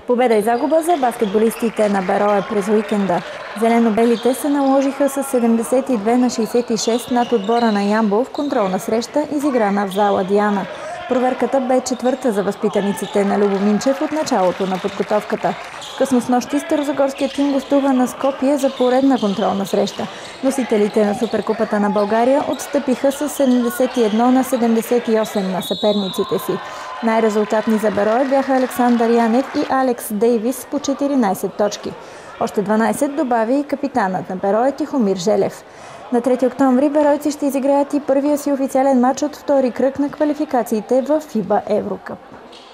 Победа и загуба за баскетболистите на Берое през уикенда. Зелено-белите се наложиха с 72-66 над отбора на Ямбол в контролна среща, изиграна в зала Диана. Проверката бе четвърта за възпитаниците на Любо Минчев от началото на подготовката. Късно снощи старозагорският тим гостува на Скопие за поредна контролна среща. Носителите на Суперкупата на България отстъпиха с 71-78 на съперниците си. Най-резултатни за Берое бяха Александър Янев и Алекс Дейвис по 14 точки. Още 12 добави и капитанът на Берое Тихомир Желев. На 3 октомври беройци ще изиграят и първия си официален матч от втори кръг на квалификациите в ФИБА Еврокъп.